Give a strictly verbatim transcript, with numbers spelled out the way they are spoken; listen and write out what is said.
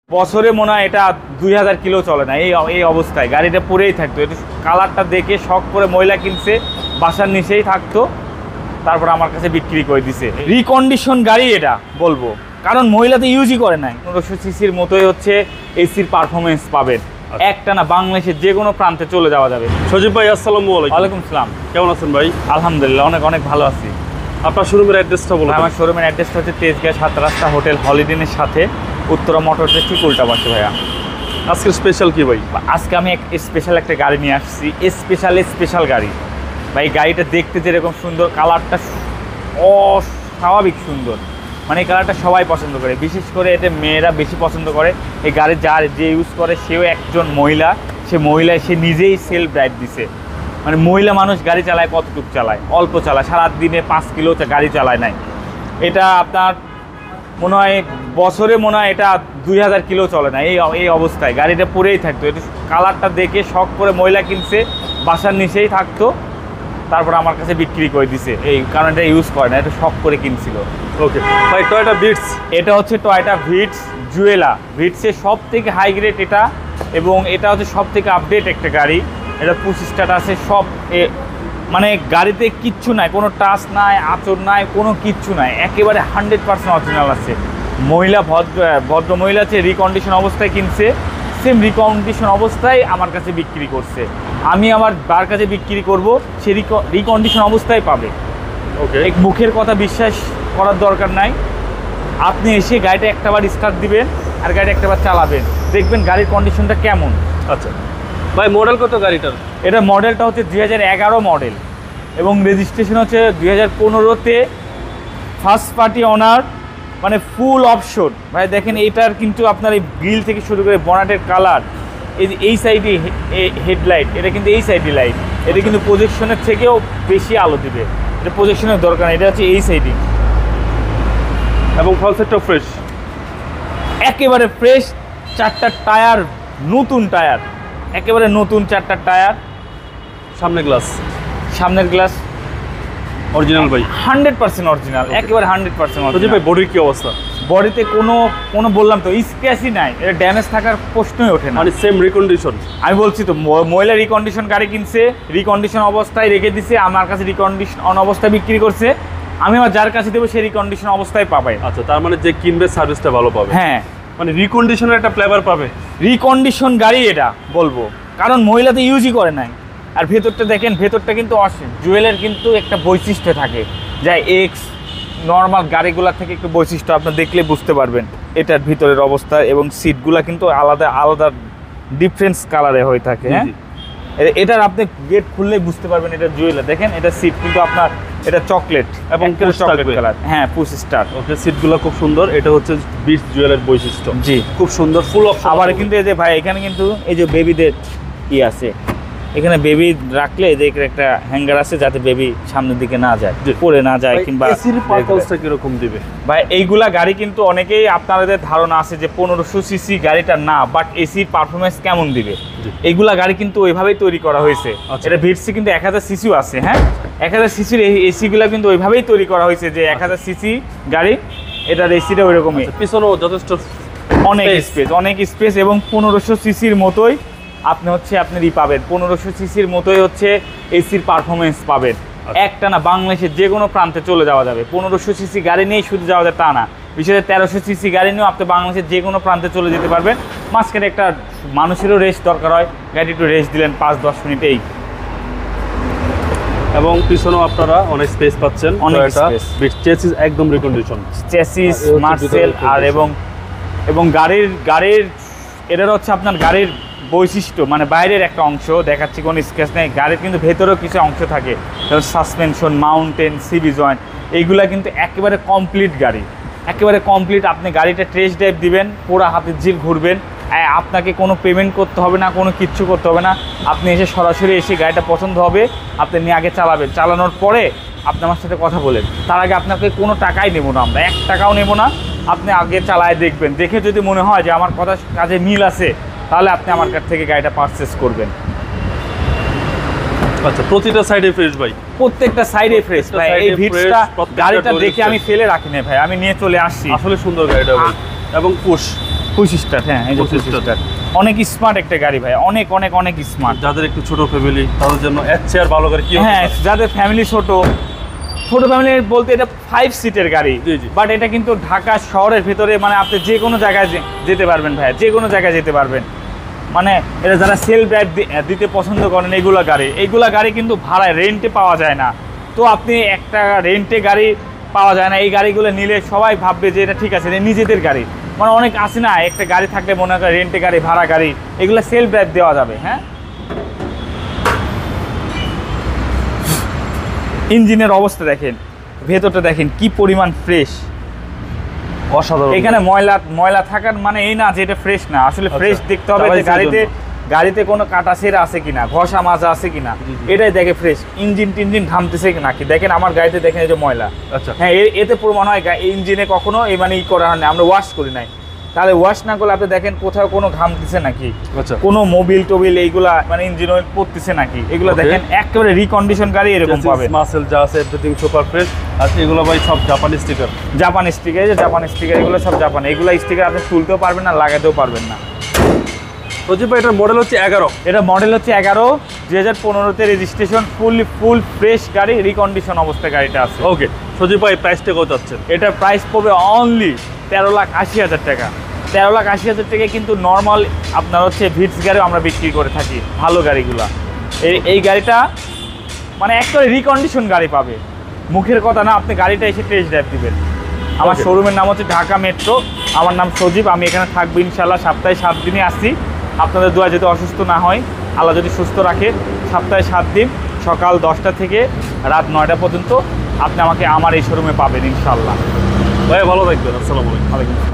বছরে মনে হয় এটা দুই হাজার কিলো চলে না এই এই অবস্থায় গাড়িটা পরেই থাকতো। একটু কালারটা দেখে শখ করে মহিলা কিনছে, বাসার নিচেই থাকতো, তারপর আমার কাছে বিক্রি করে দিছে। রিকন্ডিশন গাড়ি এটা বলবো, কারণ মহিলা তো ইউজই করে নাই। পনেরোশো সিসির মতোই হচ্ছে এসির পারফরমেন্স পাবেন, একটা না বাংলাদেশের যে কোনো প্রান্তে চলে যাওয়া যাবে। সজীব ভাই আসসালামু আলাইকুম। ওয়ালাইকুম সালাম, কেমন আছেন ভাই? আলহামদুলিল্লাহ অনেক অনেক ভালো আছি। আপনার শোরুমের অ্যাড্রেসটা বলুন। আমার শোরুমের অ্যাড্রেসটা হচ্ছে তেজগাঁ সাত রাস্তা হোটেল হলিডেনের সাথে উত্তরা মোটরসের ঠিক উল্টা পাশে ভাইয়া। আজকে স্পেশাল কি ভাই? আজকে আমি এক স্পেশাল একটা গাড়ি নিয়ে আসছি, স্পেশাল স্পেশাল গাড়ি ভাই। গাড়িটা দেখতে যেরকম সুন্দর, কালারটা অস্বাভাবিক সুন্দর, মানে এই কালারটা সবাই পছন্দ করে, বিশেষ করে এটা মেয়েরা বেশি পছন্দ করে। এই গাড়ি যার যে ইউজ করে সেও একজন মহিলা, সে মহিলা সে নিজেই সেলফ ড্রাইভ দিছে। মানে মহিলা মানুষ গাড়ি চালায় কতটুকু চালায়, অল্প চালায়, সারাদিনে পাঁচ কিলো গাড়ি চালায় নাই। এটা আপনার মনে হয় বছরে মনে হয় এটা দুই হাজার কিলো চলে না এই এই অবস্থায় গাড়িটা পরেই থাকতো। একটু কালারটা দেখে শখ করে মহিলা কিনছে, বাসার নিচেই থাকতো, তারপর আমার কাছে বিক্রি করে দিছে। এই কারণ এটা ইউজ করে না, এটা শখ করে কিনছিল। ওকে ভাই, টয়োটা ভিটস, এটা হচ্ছে টয়োটা ভিটস জুয়েলা। ভিটসের সব থেকে হাই গ্রেড এটা, এবং এটা হচ্ছে সব থেকে আপডেট একটা গাড়ি। এটা পুশ স্টার্ট আছে সব, মানে গাড়িতে কিচ্ছু নাই, কোনো টাচ নাই, আঁচড় নাই, কোনো কিচ্ছু নাই, একেবারে হান্ড্রেড পার্সেন্ট অরিজিনাল আছে। মহিলা ভদ্র ভদ্র মহিলা আছে, রিকন্ডিশন অবস্থায় কিনছে, সেম রিকন্ডিশন অবস্থায় আমার কাছে বিক্রি করছে। আমি আমার বার কাছে বিক্রি করব, সে রিকন্ডিশন অবস্থায় পাবে। ওকে, এক মুখের কথা বিশ্বাস করার দরকার নাই, আপনি এসে গাড়িটা একটাবার স্টার্ট দিবেন আর গাড়িটা একটাবার চালাবেন, দেখবেন গাড়ির কন্ডিশনটা কেমন। আচ্ছা ভাই, মডেল কত গাড়িটার? এটা মডেলটা হচ্ছে দুই হাজার এগারো মডেল, এবং রেজিস্ট্রেশন হচ্ছে দুই হাজার পনেরোতে, ফার্স্ট পার্টি অনার, মানে ফুল অপশন ভাই। দেখেন এইটার কিন্তু আপনার এই গ্রিল থেকে শুরু করে বনাটের কালার, এই যে এই সাইডে হেডলাইট, এটা কিন্তু এই সাইডে লাইট, এটা কিন্তু প্রজেকশনের থেকেও বেশি আলো দিবে, এটা প্রজেকশনের দরকার নেই, এটা হচ্ছে এই সাইডে। এবং ফল সেটটা ফ্রেশ, একেবারে ফ্রেশ, চারটা টায়ার নতুন টায়ার, একেবারে নতুন চারটা টায়ার। সামনে গ্লাস, সামনের গ্লাস অরিজিনাল ভাই, হান্ড্রেড পার্সেন্ট অরিজিনাল, একেবারে হান্ড্রেড পার্সেন্ট সজীব অরিজিনাল। ভাই বডির কি অবস্থা? বডিতে কোনো কোনো বললাম তো স্ক্র্যাচই নাই, এটা ড্যামেজ থাকার প্রশ্নই ওঠে না। মানে সেম রিকন্ডিশন। আমি বলছি তো, মহিলা রিকন্ডিশন গাড়ি কিনছে, রিকন্ডিশন অবস্থায় রেখে দিছে, আমার কাছে রিকন্ডিশন অন অবস্থায় বিক্রি করছে, আমি আমার যার কাছে দেবো সে রিকন্ডিশন অবস্থায় পাবে। আচ্ছা, তার মানে যে কিনবে সার্ভিসটা ভালো পাবে। হ্যাঁ, মানে রিকন্ডিশনের একটা ফ্লেভার পাবে। রিকন্ডিশন গাড়ি এটা বলবো, কারণ মহিলা তো ইউজই করে নাই। আর ভেতরটা দেখেন, ভেতরটা কিন্তু জুয়েলের কিন্তু একটা বৈশিষ্ট্য থাকে, যা এক্স নর্মাল গাড়িগুলোর থেকে একটু বৈশিষ্ট্য আপনার দেখলে বুঝতে পারবেন এটার ভিতরের অবস্থা, এবং সিটগুলো কিন্তু আলাদা আলাদা ডিফারেন্স কালারে হয়ে থাকে। হ্যাঁ, এটার আপনি গেট খুললেই বুঝতে পারবেন এটা জুয়েলার। দেখেন এটা সিট কিন্তু আপনার এটা চকলেট এবং চকলেট কালার। হ্যাঁ, পুশ স্টার্ট। ওকে, সিটগুলো খুব সুন্দর, এটা হচ্ছে ভিটস জুয়েলের বৈশিষ্ট্য। জি, খুব সুন্দর, ফুল অপশন। আবার কিন্তু এই যে ভাই, এখানে কিন্তু এই যে বেবিদের ই আছে, এখানে বেবি রাখলে যে একটা হ্যাঙ্গার আছে, যাতে বেবি সামনের দিকে না যায়, পড়ে না যায়, কিংবা এসির পারফরম্যান্সটা কিরকম দিবে ভাই? এইগুলা গাড়ি কিন্তু অনেকেই আপনাদের ধারণা আছে যে পনেরোশো সিসি গাড়িটা না, বাট এসির পারফরমেন্স কেমন দিবে। এইগুলা গাড়ি কিন্তু ওইভাবেই তৈরি করা হয়েছে। এটা ভিটসি কিন্তু এক হাজার সিসিও আছে। হ্যাঁ, এক হাজার সিসির এসিগুলা কিন্তু ওইভাবেই তৈরি করা হয়েছে যে এক হাজার সিসি গাড়ি, এটার এসিটা ওই রকমই। পিছনেও যথেষ্ট অনেক স্পেস, অনেক স্পেস, এবং পনেরোশো সিসির মতোই আপনি হচ্ছে আপনার ই পাবেন, পনেরোশো সিসির মতোই হচ্ছে এসির পারফরমেন্স পাবেন। একটা না বাংলাদেশের যে কোনো প্রান্তে চলে যাওয়া যাবে। পনেরোশো সিসি গাড়ি নিয়েই শুধু যাওয়া যায় তা না, বিশেষ করে তেরোশো সিসি গাড়ি নিয়েও আপনি বাংলাদেশের যে কোনো প্রান্তে চলে যেতে পারবেন। মাঝখানে একটা মানুষেরও রেস্ট দরকার হয়, গাড়ি একটু রেস্ট দিলেন পাঁচ দশ মিনিটেই। এবং পিছনেও আপনারা অনেক স্পেস পাচ্ছেন, অনেক স্পেস। চেসিস একদম রিকন্ডিশন, চেসিস মার্সেল, আর এবং এবং গাড়ির গাড়ির এটার হচ্ছে আপনার গাড়ির বৈশিষ্ট্য, মানে বাইরের একটা অংশ দেখাচ্ছি, কোনো স্কেচ নেই। গাড়ির কিন্তু ভেতরেও কিছু অংশ থাকে, যেমন সাসপেনশন, মাউন্টেন, সিবি জয়েন্ট, এইগুলা কিন্তু একেবারে কমপ্লিট গাড়ি, একেবারে কমপ্লিট। আপনি গাড়িটা টেস্ট ড্রাইভ দিবেন, পুরো হাতের জিল ঘুরবেন, আপনাকে কোনো পেমেন্ট করতে হবে না, কোনো কিচ্ছু করতে হবে না। আপনি এসে সরাসরি এসে গাড়িটা পছন্দ হবে, আপনি নিয়ে আগে চালাবেন, চালানোর পরে আপনি আমার সাথে কথা বলেন। তার আগে আপনাকে কোনো টাকাই নেবো না, আমরা এক টাকাও নেবো না। আপনি আগে চালায় দেখবেন, দেখে যদি মনে হয় যে আমার কথা কাজে মিল আছে, তাহলে আপনি আমার কাছ থেকে গাড়িটা পারচেস করবেন। আচ্ছা, প্রতিটা সাইডে ফ্রেশ ভাই, প্রত্যেকটা সাইডে ফ্রেশ ভাই। এই ভিটসটা গাড়িটা দেখে আমি ফেলে রাখি না ভাই, আমি নিয়ে চলে আসছি। আসলে সুন্দর গাড়িটা ভাই, এবং পুশ পুশ স্টার্ট, হ্যাঁ এই যে Push পুশ start। স্টার্ট। অনেক স্মার্ট একটা গাড়ি ভাই, অনেক অনেক অনেক স্মার্ট। যাদের একটু ছোট ফ্যামিলি তাদের জন্য এর চেয়ে আর ভালো গাড়ি কি হতে হ্যাঁ, পারে? যাদের ফ্যামিলি ছোট, ছোট ফ্যামিলি বলতে এটা ফাইভ সিটের গাড়ি, জি, জি। বাট এটা কিন্তু ঢাকা শহরের ভিতরে মানে আপনি যে কোনো জায়গায় যে- যেতে পারবেন ভাই, যে কোনো জায়গায় যেতে পারবেন। মানে এটা যারা সেলফ ড্রাইভ দিতে পছন্দ করেন এইগুলা গাড়ি, এইগুলা গাড়ি কিন্তু ভাড়ায় রেন্টে পাওয়া যায় না। তো আপনি একটা রেন্টে গাড়ি পাওয়া যায় না, এই গাড়িগুলো নিলে সবাই ভাববে যে এটা ঠিক আছে, এটা নিজেদের গাড়ি। মানে অনেক আছে না, একটা গাড়ি থাকলে মনে করে রেন্টে গাড়ি, ভাড়া গাড়ি, এগুলো সেলফ ড্রাইভ দেওয়া যাবে। হ্যাঁ, ইঞ্জিনের অবস্থা দেখেন, ভেতরটা দেখেন কি পরিমাণ ফ্রেশ। অসাধারণ। এখানে ময়লা ময়লা থাকার মানে এই না যে এটা ফ্রেশ না, আসলে আচ্ছা, ফ্রেশ দেখতে হবে যে চালাইছেন গাড়িতে জন্য। গাড়িতে কোনো কাটা ছেঁড়া আছে কিনা, ঘষা মাজা আছে কিনা, জি, জি। এটাই দেখে ফ্রেশ। ইঞ্জিন টিঞ্জিন ঘামতেছে নাকি দেখেন, আমার গাড়িতে দেখেন এই যে ময়লা। আচ্ছা। হ্যাঁ, এ- এতে প্রমাণ হয় গা- ইঞ্জিনে কখনো এই মানে ই করা হয় না, আমরা ওয়াশ করি নাই। তাহলে ওয়াশ না করলে আপনি দেখেন কোথাও কোনো ঘামতেছে নাকি, আচ্ছা। কোনো মোবিল টোবিল এইগুলা মানে ইঞ্জিন অয়েল পড়তেছে নাকি, এগুলো Okay. দেখেন একেবারে রিকন্ডিশন গাড়ি এরকম পাবেন। মাসেল যা আছে এভরিথিং সুপার ফ্রেশ। আর এগুলো ভাই সব জাপানি স্টিকার। জাপান স্টিকার, এই যে জাপান স্টিকার, এগুলো সব জাপান। এগুলো স্টিকার আপনি তুলতেও পারবেন না, লাগাতেও পারবেন না। সজীব ভাই এটার মডেল হচ্ছে এগারো। এটা মডেল হচ্ছে এগারো, দুই হাজার পনেরোতে রেজিস্ট্রেশন, ফুল ফুল ফ্রেশ গাড়ি, রিকন্ডিশন অবস্থায় গাড়িটা আছে। ওকে সজীব ভাই প্রাইসটা কত যাচ্ছেন? এটার প্রাইস পড়বে অনলি তেরো লাখ আশি হাজার টাকা। তেরো লাখ আশি হাজার টাকা কিন্তু নর্মাল আপনার হচ্ছে ভিটস গাড়িও আমরা বিক্রি করে থাকি, ভালো গাড়িগুলা। এই এই গাড়িটা মানে একেবারে রিকন্ডিশন গাড়ি পাবে, মুখের কথা না, আপনি গাড়িটা এসে টেস্ট ড্রাইভ দিবেন। আমার Okay. শোরুমের নাম হচ্ছে ঢাকা মেট্রো, আমার নাম সজীব, আমি এখানে থাকবো ইনশাল্লাহ। সপ্তাহে সাত দিনই আসি, আপনাদের দোয়া যদি অসুস্থ না হয়, আল্লাহ যদি সুস্থ রাখে, সপ্তাহে সাত দিন সকাল দশটা থেকে রাত নয়টা পর্যন্ত আপনি আমাকে আমার এই শোরুমে পাবেন ইনশাল্লাহ। ভাই ভালো থাকবেন। আসসালামু আলাইকুম। ওয়ালাইকুম আসসালাম।